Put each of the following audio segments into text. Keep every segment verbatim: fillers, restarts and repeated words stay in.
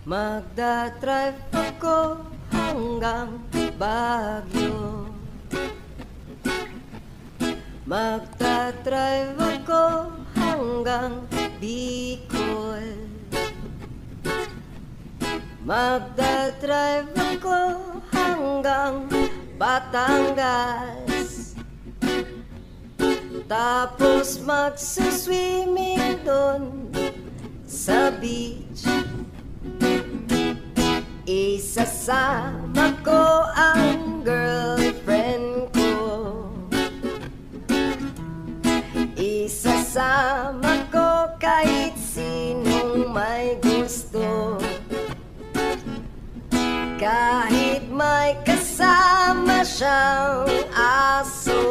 Magdadrive ako hanggang Baguio. Magdadrive ako hanggang Bicol. Magdadrive ako hanggang Batangas. Tapos magsuswimming doon sa beach. Isasama ko ang girlfriend ko. Isasama ko kahit sinong may gusto. Kahit may kasama siyang aso.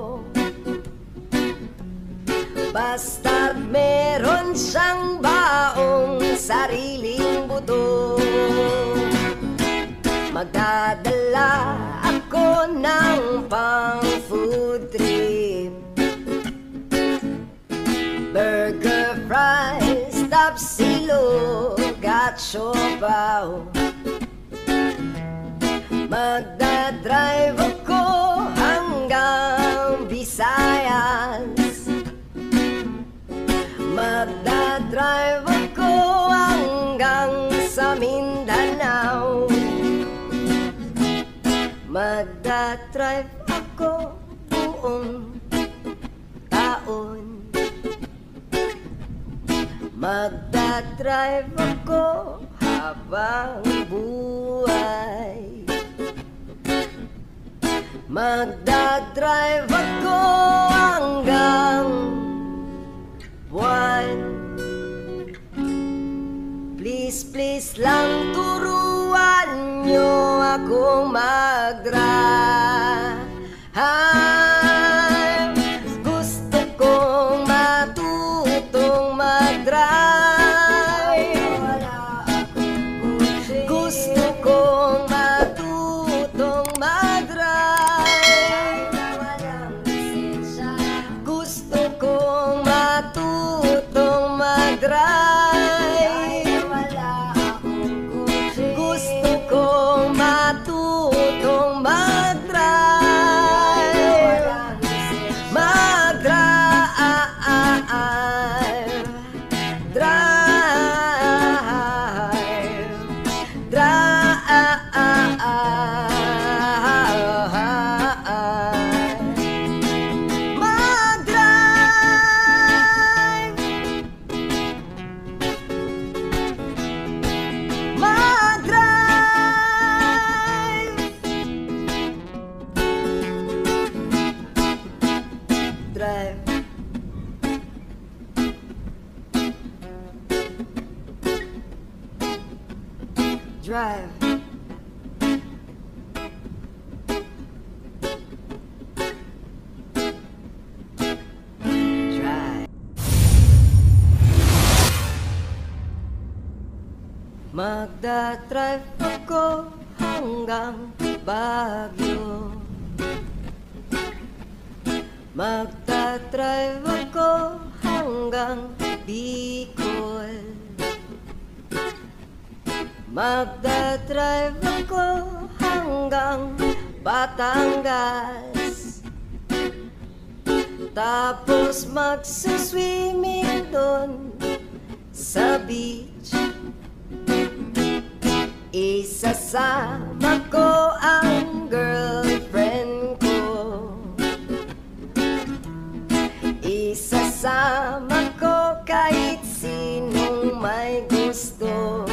Basta't meron siyang baong sariling buto. Magdadala ako ng pang food trip. Burger, fries, tapsilog at siopaw. Magdadrive ako hanggang Visayas. Magdadrive ako hanggang sa Mindanao. Magdadrive ako buong taon. Magdadrive ako habang buhay. Magdadrive ako hanggang buwan. Please, please lang turuan nyo akong mag-drive. Gusto kong matutong mag-drive. Gusto kong matutong mag-drive. Gusto kong matutong mag-drive. Drive. Drive. Magdadrive ako hanggang Baguio. Magdadrive ako hanggang Bicol. Magdadrive ako hanggang Batangas. Tapos magsuswimming doon sa beach. Isasama ko ang girlfriend ko. Isasama ko kahit sinong may gusto.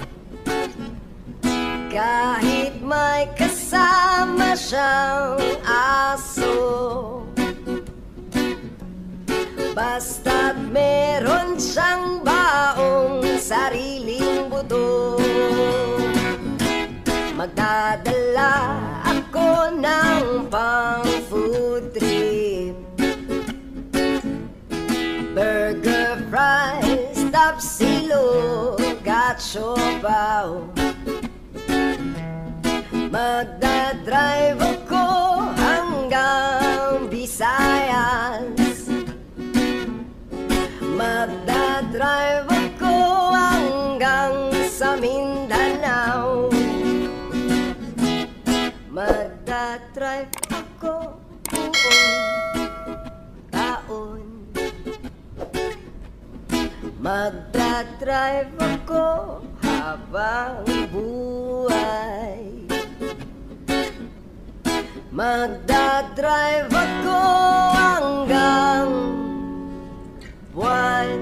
Kahit may kasama siyang aso. Basta't meron siyang baong sariling buto. Magdadala ako ng pang food trip. Burger, fries, tapsilog at siopaw. Magdadrive ako hanggang Visayas. Magdadrive ako hanggang sa Mindanao. Magdadrive ako habang buhay. Magdadrive ako hanggang buwan.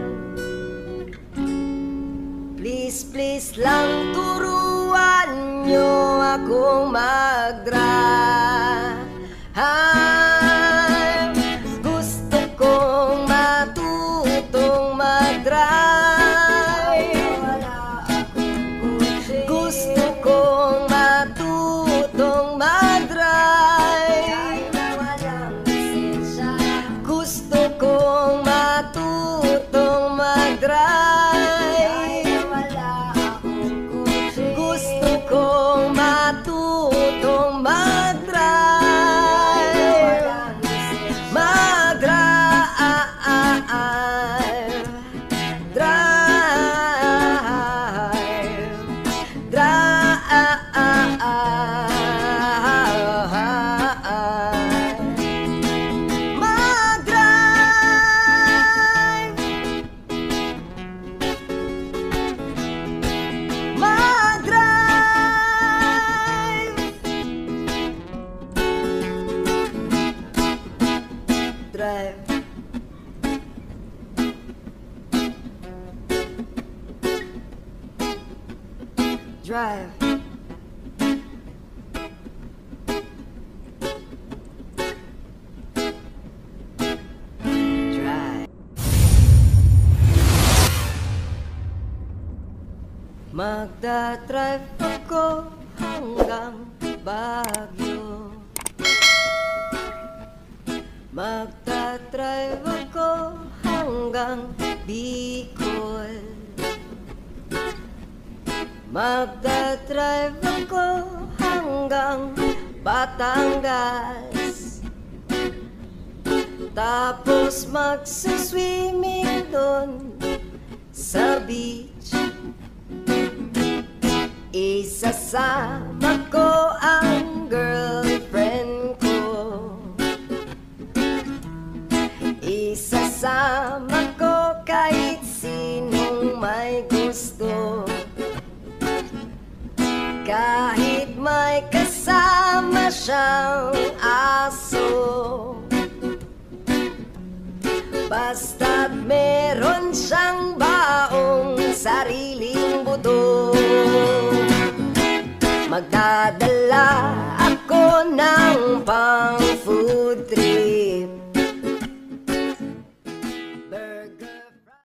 Please, please lang turuan nyo akong mag-drive. Gusto kong matutong mag-drive. Gusto kong matutong mag-drive. Gusto kong matutong mag-drive. Gusto kong matutong mag-drive. Drive. Drive. Drive. Magdadrive ako hanggang Baguio. Magdadrive ako hanggang Bicol. Magdadrive ako hanggang Batangas. Tapos magsaswimming doon sa beach. Isasama ko ang girlfriend ko. Isasama ko kahit sinong may gusto. Kahit may kasama siyang aso. Basta't meron siyang baong sariling buto. Magdadala ako ng pang food trip.